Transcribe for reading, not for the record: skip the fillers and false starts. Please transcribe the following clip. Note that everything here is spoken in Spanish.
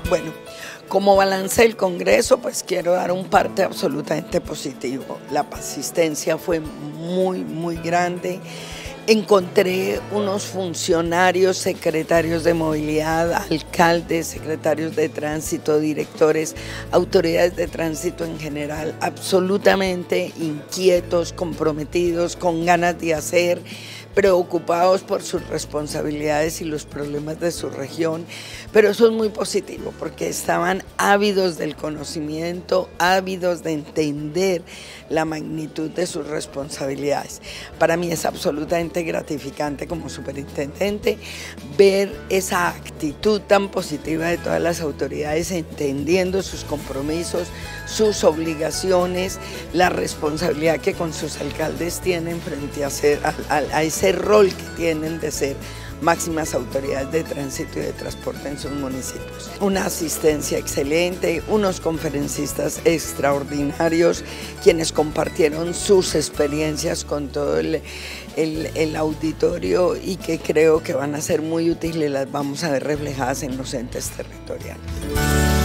Bueno, como balance del Congreso, pues quiero dar un parte absolutamente positivo. La asistencia fue muy grande. Encontré unos funcionarios, secretarios de movilidad, alcaldes, secretarios de tránsito, directores, autoridades de tránsito en general, absolutamente inquietos, comprometidos, con ganas de hacer, preocupados por sus responsabilidades y los problemas de su región, pero eso es muy positivo porque estaban ávidos del conocimiento, ávidos de entender la magnitud de sus responsabilidades. Para mí es absolutamente gratificante como superintendente ver esa actitud tan positiva de todas las autoridades, entendiendo sus compromisos, sus obligaciones, la responsabilidad que con sus alcaldes tienen frente a ese rol que tienen de ser máximas autoridades de tránsito y de transporte en sus municipios. Una asistencia excelente, unos conferencistas extraordinarios, quienes compartieron sus experiencias con todo el auditorio y que creo que van a ser muy útiles y las vamos a ver reflejadas en los entes territoriales.